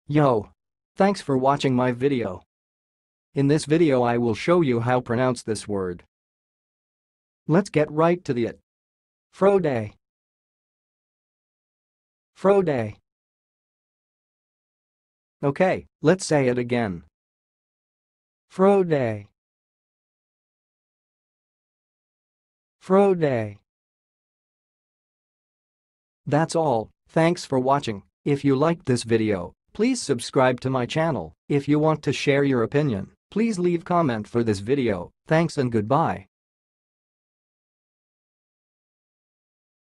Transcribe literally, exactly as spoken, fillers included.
Yo! Thanks for watching my video. In this video I will show you how to pronounce this word. Let's get right to the it. Froday. Froday. Okay, let's say it again. Froday. Froday. That's all, thanks for watching. If you liked this video, please subscribe to my channel. If you want to share your opinion, please leave comment for this video. Thanks and goodbye.